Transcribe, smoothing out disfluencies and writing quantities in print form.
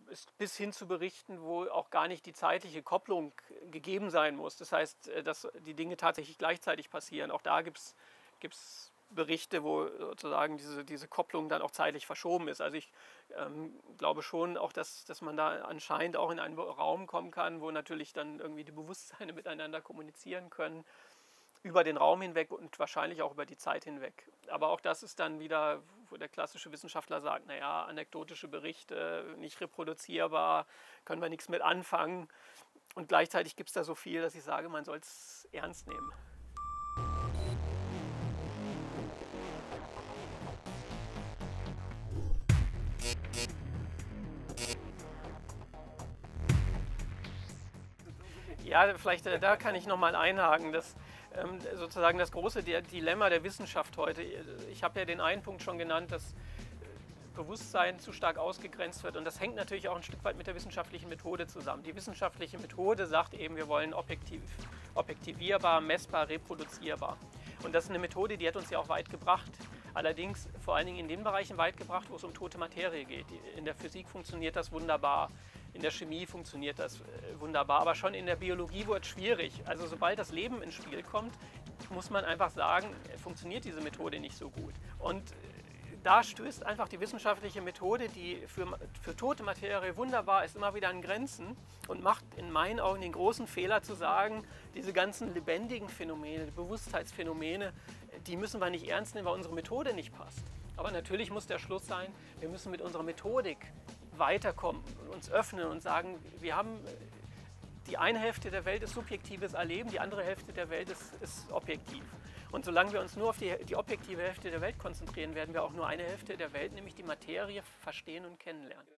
bis hin zu Berichten, wo auch gar nicht die zeitliche Kopplung gegeben sein muss. Das heißt, dass die Dinge tatsächlich gleichzeitig passieren. Auch da gibt es Berichte, wo sozusagen diese Kopplung dann auch zeitlich verschoben ist. Also ich glaube schon auch, dass man da anscheinend auch in einen Raum kommen kann, wo natürlich dann irgendwie die Bewusstseine miteinander kommunizieren können, über den Raum hinweg und wahrscheinlich auch über die Zeit hinweg. Aber auch das ist dann wieder, wo der klassische Wissenschaftler sagt, naja, anekdotische Berichte, nicht reproduzierbar, können wir nichts mit anfangen. Und gleichzeitig gibt es da so viel, dass ich sage, man soll es ernst nehmen. Ja, vielleicht da kann ich nochmal einhaken, dass sozusagen das große Dilemma der Wissenschaft heute, ich habe ja den einen Punkt schon genannt, dass Bewusstsein zu stark ausgegrenzt wird und das hängt natürlich auch ein Stück weit mit der wissenschaftlichen Methode zusammen. Die wissenschaftliche Methode sagt eben, wir wollen objektivierbar, messbar, reproduzierbar. Und das ist eine Methode, die hat uns ja auch weit gebracht. Allerdings vor allen Dingen in den Bereichen weit gebracht, wo es um tote Materie geht. In der Physik funktioniert das wunderbar, in der Chemie funktioniert das wunderbar, aber schon in der Biologie wird es schwierig. Also sobald das Leben ins Spiel kommt, muss man einfach sagen, funktioniert diese Methode nicht so gut. Und da stößt einfach die wissenschaftliche Methode, die für tote Materie wunderbar ist, immer wieder an Grenzen und macht in meinen Augen den großen Fehler zu sagen, diese ganzen lebendigen Phänomene, die Bewusstheitsphänomene, die müssen wir nicht ernst nehmen, weil unsere Methode nicht passt. Aber natürlich muss der Schluss sein, wir müssen mit unserer Methodik weiterkommen, uns öffnen und sagen, wir haben die eine Hälfte der Welt ist subjektives Erleben, die andere Hälfte der Welt ist objektiv. Und solange wir uns nur auf die objektive Hälfte der Welt konzentrieren, werden wir auch nur eine Hälfte der Welt, nämlich die Materie, verstehen und kennenlernen.